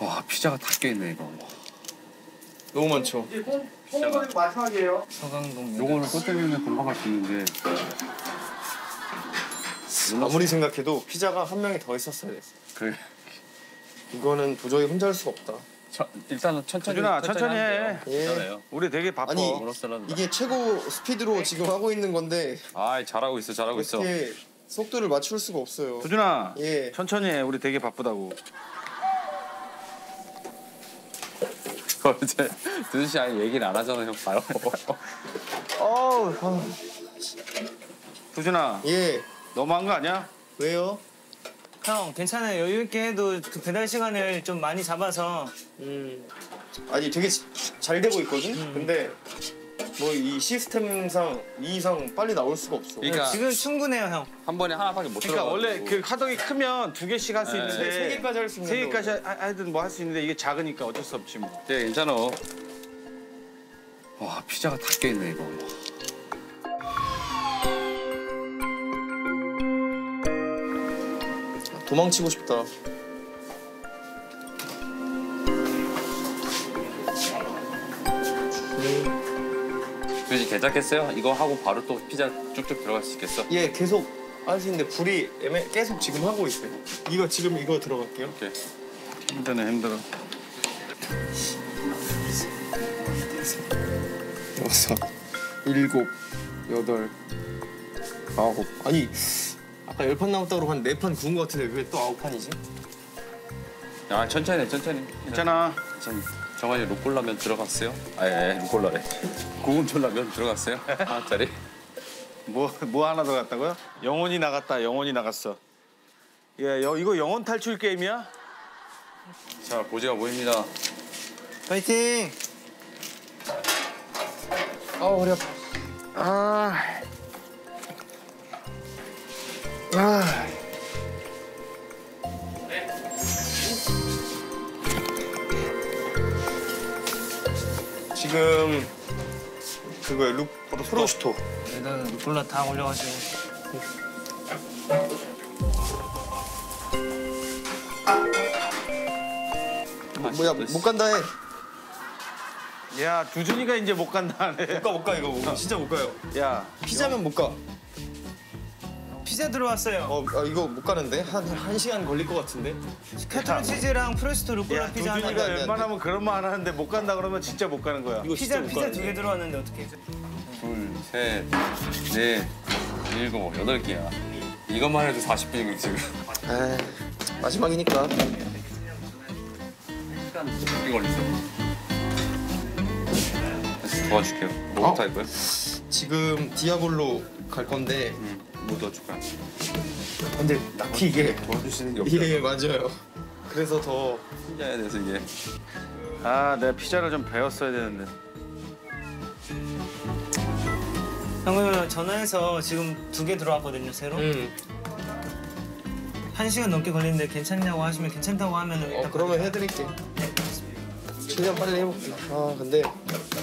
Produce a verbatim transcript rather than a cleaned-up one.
와 피자가 다 껴있네 이거. 너무 많죠. 이제 콩콩 마지막이에요. 서강동. 요거는 또 때리면 금방 갈 수 있는데. 아무리 생각해도 피자가 한 명이 더 있었어야 됐어. 그래. 이거는 도저히 혼자 할 수가 없다. 저, 일단은 천천히. 수준아 천천히 해. 예. 우리 되게 바빠. 아니 이게 최고 스피드로 지금 하고 있는 건데. 아 잘하고 있어 잘하고 있어. 어떻게 속도를 맞출 수가 없어요. 수준아 예. 천천히 해. 우리 되게 바쁘다고. 이제 두준 씨 아예 얘기를 안 하잖아 형 봐요. 어우. 수준아. 예. 너무한 거 아니야? 왜요? 형 괜찮아요. 여유 있게 해도 그 배달 시간을 좀 많이 잡아서. 음. 아니 되게 잘 되고 있거든. 음. 근데 뭐 이 시스템상 이 이상 빨리 나올 수가 없어. 그러니까 지금 충분해요 형. 한 번에 하나밖에 못 그러니까 들어가. 원래 그 하덕이 크면 두 개씩 할 수 네. 있는데 세 개까지 할 수 있는데. 세 개까지 하- 하든 뭐 할 수 있는데 이게 작으니까 어쩔 수 없지 뭐. 네 괜찮아. 와 피자가 다 껴있네 이거. 도망치고 싶다. 두준 씨 괜찮겠어요? 이거 하고 바로 또 피자 쭉쭉 들어갈 수 있겠어? 예, 계속 할 수 있는데 불이 애매 계속 지금 하고 있어요. 이거 지금 이거 들어갈게요. 오케이. 힘드네 힘들어. 여섯, 일곱, 여덟, 아홉. 아니 아까 열 판 남았다고 한 네 판 구운 것 같은데 왜 또 아홉 판이지? 아 천천히 해 천천히. 괜찮아. 천천히. 정환이 루꼴라면 들어갔어요? 아예 루꼴라래. 고운철라면 들어갔어요? 하나짜리? 뭐 뭐 하나 더 갔다고요? 영혼이 나갔다. 영혼이 나갔어. 예, 여, 이거 영혼 탈출 게임이야? 자 고지가 보입니다. 파이팅! 아 허리 아파. 아. 아. 지금 그거에 루 프로슈토. 일단 루꼴라 다 올려가지고. 뭐야 못 간다 해. 야 두준이가 이제 못 간다네. 못 가 못 가 이거 못, 진짜 못 가요. 야 피자면 못 가. 피자 들어왔어요. 어 아, 이거 못 가는데 한 한 시간 걸릴 것 같은데. 카트론 치즈랑 프레스토 루꼴라 야, 피자 하나. 두준이가 안 돼, 안 돼. 웬만하면 그런 말 안 하는데 못 간다 그러면 진짜 못 가는 거야. 이거 피자 진짜 못 피자 가는데. 두 개 들어왔는데 어떻게? 둘, 셋, 넷, 일곱, 여덟 개야. 이것만 해도 사십 분이거든 지금. 아 마지막이니까. 시간 꽤 걸렸어. 그래서 도와줄게요. 뭐부터 어? 할 거야? 지금 디아블로 갈 건데. 응. 뭐 도와줄 거야? 근데 딱히 이게 도와주시는 게 없어. 예 맞아요. 그래서 더 피자에 대해서 이게. 아 내가 피자를 좀 배웠어야 되는데. 형은 전화해서 지금 두 개 들어왔거든요 새로. 음. 한 시간 넘게 걸리는데 괜찮냐고 하시면 괜찮다고 하면 어 그러면 해드릴게. 최대한 빨리 해볼게. 아 근데